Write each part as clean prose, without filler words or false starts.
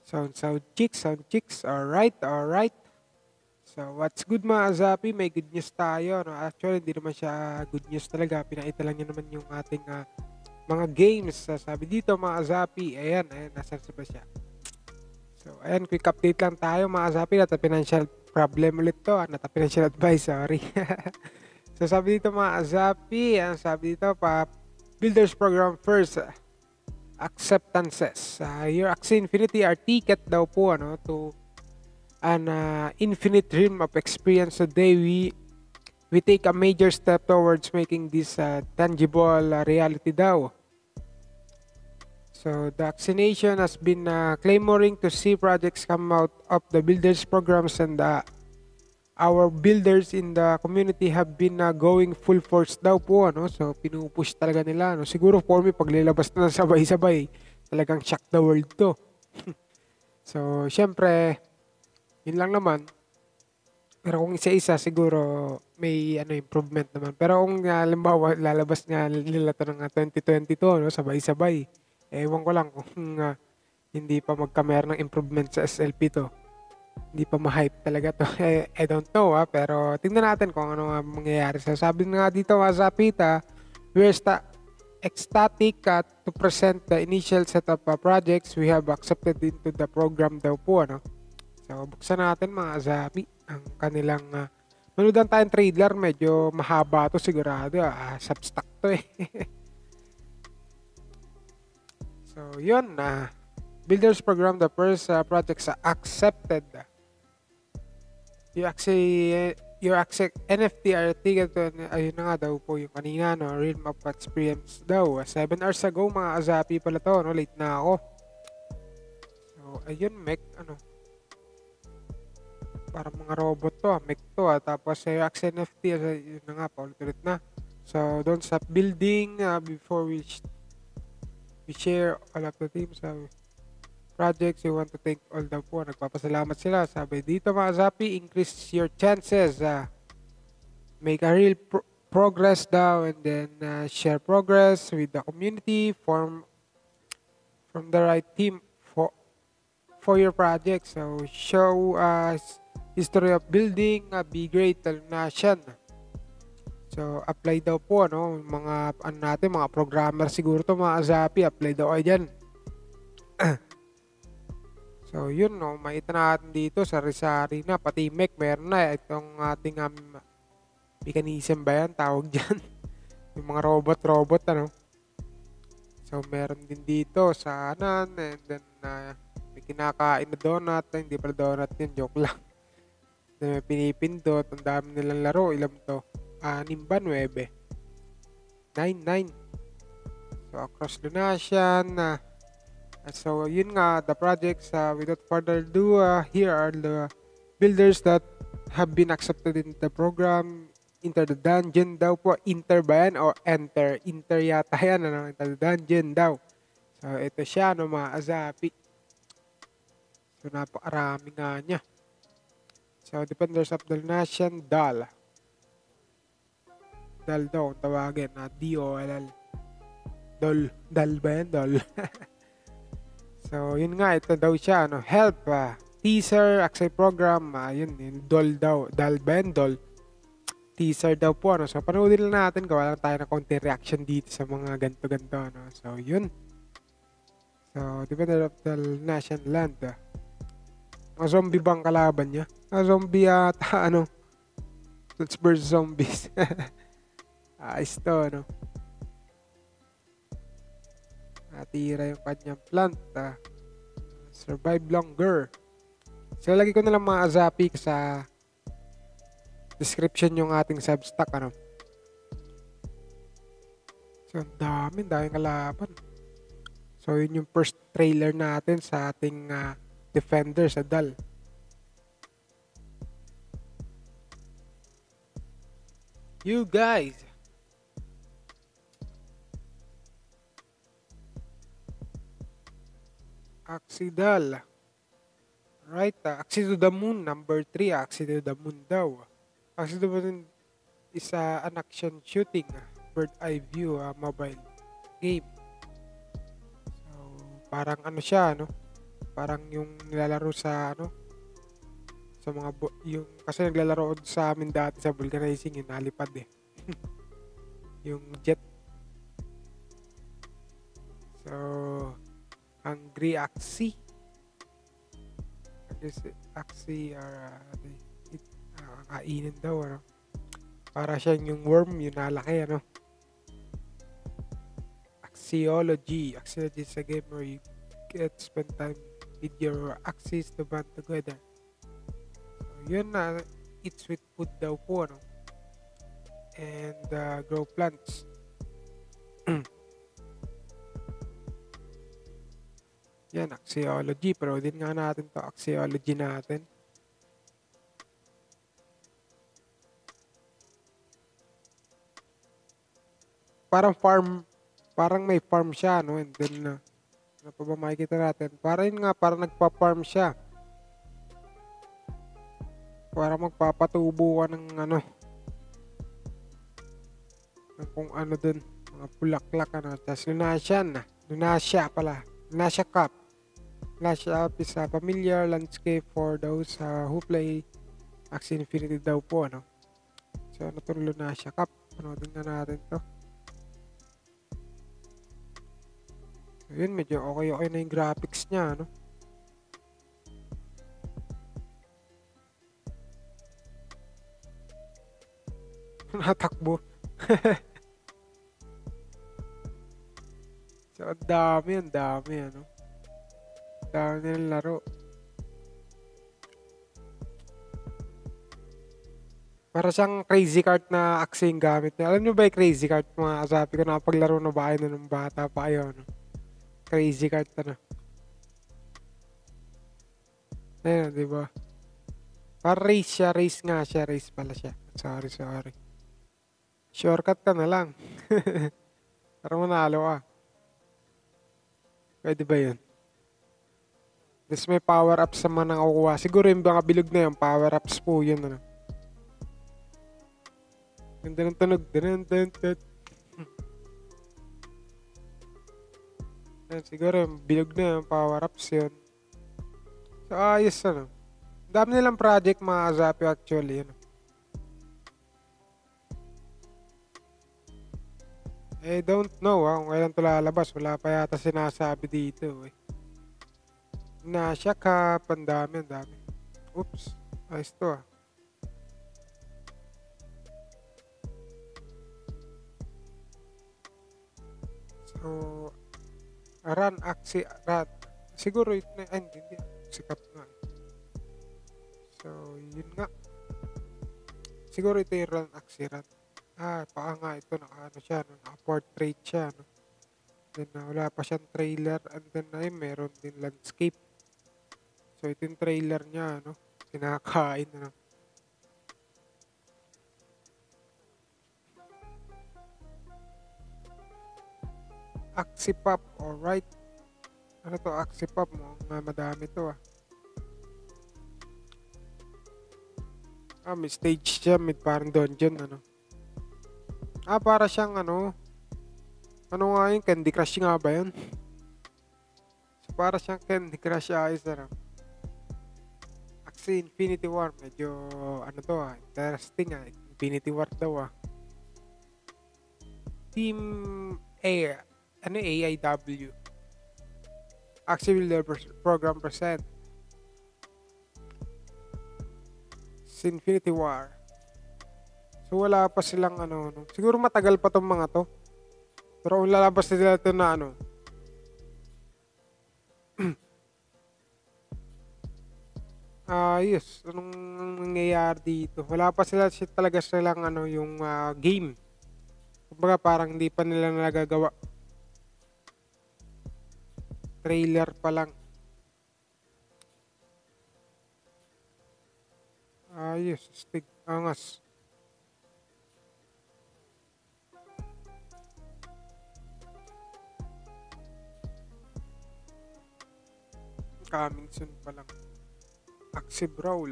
Sound chicks. Alright, alright. So, what's good mga Zapi? May good news tayo. No? Actually, hindi naman siya good news talaga. Pinaita lang niya naman yung ating mga games. Sabi dito mga Zapi, ayan, nasan ba siya? So, ayan, quick update lang tayo mga Zapi. Nata financial problem ulit to. Nata financial advice, sorry. So, sabi dito mga Zapi, ang sabi dito Builders Program first. Acceptances. Your Axie Infinity are ticket daw po to an infinite realm of experience. Today we take a major step towards making this tangible reality daw. So the Axie Nation has been clamoring to see projects come out of the builders programs, and our builders in the community have been going full force daw po so pinupush talaga nila siguro for me paglilabas na sabay-sabay talagang shock the world to. So syempre yun lang naman, pero kung isa-isa siguro may improvement naman, pero kung halimbawa lalabas nga nila to ng 2022 sabay-sabay, ewan ko lang kung hindi pa magkamera ng improvement sa SLP to. Hindi pa ma-hype talaga to. I don't know pero tingnan natin kung ano mangyayari. So, sabi nga dito sa Zapita, we're ecstatic to present the initial set of projects we have accepted into the program daw po. So, buksan natin mga Zapi ang kanilang manudan tayong trailer. Medyo mahaba to sigurado. Substack to eh. So, yun Builders Program, the first projects accepted. Your NFT are ticket to, ayun na nga daw po yung kanina, Realm of Experience daw. 7 hours ago, mga Azapi pala to, late na ako. So, ayun, mech, parang mga robot to, mech to, tapos yung Axie NFT, yun na nga, paulit-ulit na. So, don't stop building before we share all of the teams. Projects, we want to thank all daw po. Nagpapasalamat sila. Sabi dito mga Zapi, increase your chances. Make a real progress daw, and then share progress with the community. From the right team for your project. So, show us history of building. Be great, nation. So, apply daw po, mga, natin, mga programmer siguro to mga Zapi, apply daw ay dyan. So, yun, makita natin dito sa Rizari na, pati mech, meron na. Itong ating mechanism ba yan, tawag dyan? Yung mga robot, So, meron din dito sa anan, and then, may kinakain na donut. Hindi pala donut yun, joke lang. Then, may pinipindot, ang dami nilang laro. Ilan to? 6 ba? 9. 9. So, across Lunasian, so, yun nga, the projects, without further ado, here are the builders that have been accepted in the program. Enter the dungeon daw po. Enter ba yan? O enter? Enter yata yan, Enter the dungeon daw. So, ito siya, mga Azapi. So, napakarami nga niya. So, Defenders of the Nation, DAL. DAL daw, tawagin, DOLL. DAL ba yan? DAL. So, yun nga, ito daw siya, help, teaser, Axie program, yun, DOL daw, DAL ba yan, DOL, teaser daw po, so, panoodin lang natin, gawa lang tayo na konti reaction dito sa mga ganto-ganto, so, yun, so, Defender of the Nation Land, mga zombie bang kalaban niya? Zombie yata, Let's burn zombies, ayos to, natira yung kanyang plant. Survive longer. So, lagi ko na lang mga Azapi sa description yung ating Substack. So, ang daming kalaban. So, yun yung first trailer natin sa ating Defender sa DAL. You guys! Axie DAL. Right, Axie to the Moon, number 3, Axie to the Moon daw. Axie to the Moon is an action shooting, bird eye view mobile game. So, parang siya, parang yung nilalaro sa ano, sa mga yung kasi naglalaro ako sa amin dati sa vulcanizing yung nalipad eh. Yung jet. So, Hungry Axie. Axie kainin daw ano. Para siyang yung worm, yung nalaki ano. Axiology. Axiology is a game where you get spend time with your axes to band together. So, yun na, eat sweet food daw po ano. And grow plants. Yan, axiology. Pero din nga natin to axiology natin. Parang may farm siya, no? And then, ano pa ba makikita natin? Parang nagpa-farm siya. Para magpapatubo ka ng ano, ng kung ano dun, mga bulaklak, ano. Tapos Lunasia pala. Lunasia Cup. Lunasia Cup is a familiar landscape for those who play Axie Infinity daw po, ano. So, ano itong Lunasia Cup? Panoodin na natin to. So, yun, medyo okay na yung graphics niya, ano. Natakbo. So, ang dami, ano. Dami nilang laro. Para siyang crazy cart na Axie yung gamit niya. Alam niyo ba yung crazy cart, mga kasabi ko, nakapaglaro na ba kayo nung bata pa kayo, ano? Crazy cart, ano. Ayun, di ba? Para race nga siya, race pala siya. Sorry. Shortcut ka na lang. Para manalo ka. Pwede ba yun? Tapos may power-ups naman ang kukuha. Siguro yung mga bilog na yun, power-ups po yun, ano. Ganda ng tunog. Siguro yung bilog na yun, power-ups yun. So, ayos, ano. Dami nilang project, mga Zapi, actually, ano. Don't know, kung kailan ito lalabas. Wala pa yata sinasabi dito, eh. Nasya ka, ang dami. Oops, ayos to, ah. So, run. Siguro, hindi. Sikat nga. So, yun nga. Siguro ito yung run. Paa nga ito, naka siya, no? Naka-portrait siya, no? Then, wala pa siyang trailer. And then, meron din landscape. So, ito yung trailer niya, no? Kinakain, no? Axipop, alright. Ano to, Axipop mo? Madami to, ah. May stage siya, may parang dungeon, ano. Para siyang, ano nga yun, Candy Crush nga ba yun? So, para siyang Candy Crush, ayos, ano. Axie Infinity War, medyo, ano to, interesting, Infinity War daw, Team A, AIW. Axie Builder Program present. Infinity War. So, wala pa silang, ano. Siguro matagal pa tong mga to. Pero kung lalabas nila ito na, ano, yes. Anong nangyayari dito? Wala pa talaga silang, ano, yung game. Kumbaga, parang hindi pa nila nagagawa. Trailer pa lang. Yes. Stig. Angas. Coming soon pa lang. Axie Brawl.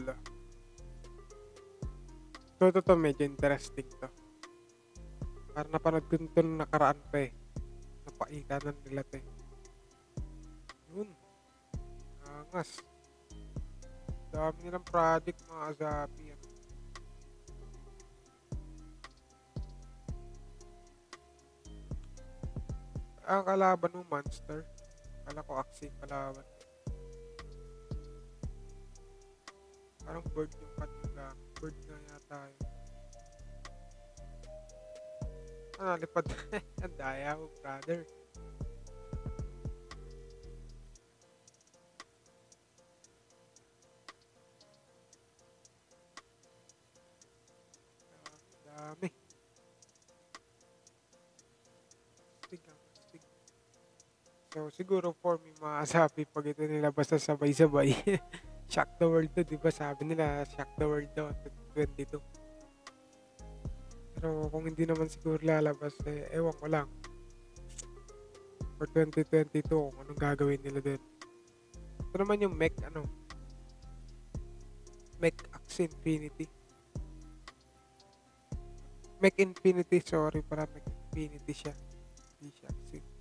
Ito medyo interesting to. Para napanood ko ito nung nakaraan pa, Napaikanan nila to, Yun. angas. Dami nilang project mga Zapi. Ano. Ang kalaban mo, Monster. Kala ko Axie kalaban. Parang bird yung kanila. Bird nga yata yun. Ah, lipad. Ang daya mo, brother. Dami. Astig lang, astig. So, siguro for me, mga Zapi, pag ito nilabas na sabay-sabay, shock the world to, di ba? Sabi nila, shock the world daw, 2022. Pero kung hindi naman siguro lalabas, ewan ko lang. For 2022, kung anong gagawin nila din. Ito naman yung Mech Axie Infinity. Mech Infinity, sorry, para Mech Infinity siya. Hindi siya Axie Infinity.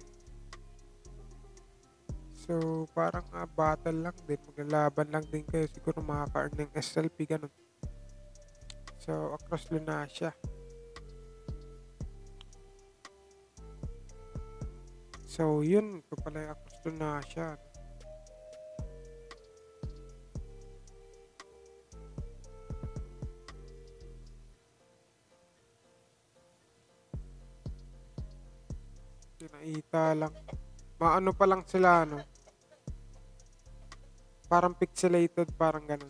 So, parang battle lang din. Maglalaban lang din kayo. Siguro makaka-earn ng SLP, ganun. So, across Lunasia. So, yun. Ito pala yung across Lunasia. Kinaita lang. Maano pa lang sila, ano. Parang pixelated, parang ganun.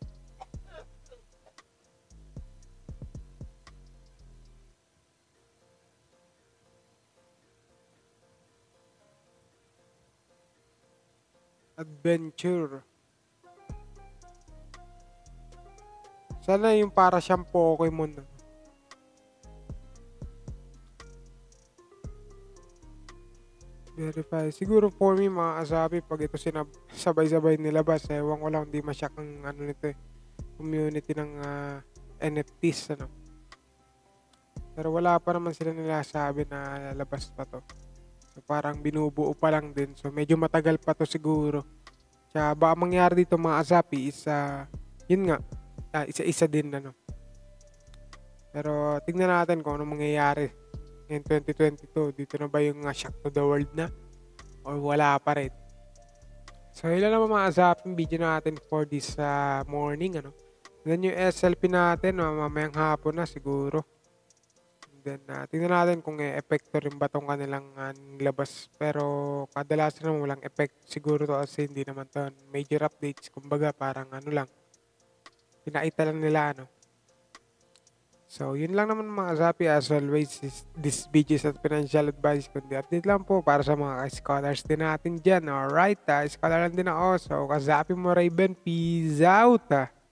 Adventure. Sana yung para siyang Pokemon. No? Verify. Siguro for me, mga Asabi, pag ito sabay-sabay nilabas, ewan ko lang, hindi masyak ang ano nito community ng NFTs, ano. Pero wala pa naman sila nilasabi na lalabas pa to. So, parang binubuo pa lang din. So, medyo matagal pa to siguro. Kaya baka mangyari dito mga Asapi is, yun nga, isa-isa din, ano. Pero tingnan natin kung ano mangyayari ngayong 2022. Dito na ba yung shock to the world na? Or wala pa rin? So, yun lang naman mga Asapi video natin for this morning, ano. Then yung SLP natin, mamayang hapon na siguro. Then, tingnan natin kung epekto rin ba tong kanilang labas. Pero, kadalasan naman walang effect. Siguro to kasi hindi naman to major updates. Kumbaga, parang ano lang. Pinaita lang nila, ano. So, yun lang naman mga kasapi. As always, this video is not financial advice. Kundi update lang po para sa mga scholars din natin dyan. Alright, scholar lang din ako. So, kasapi mo Raven, peace out.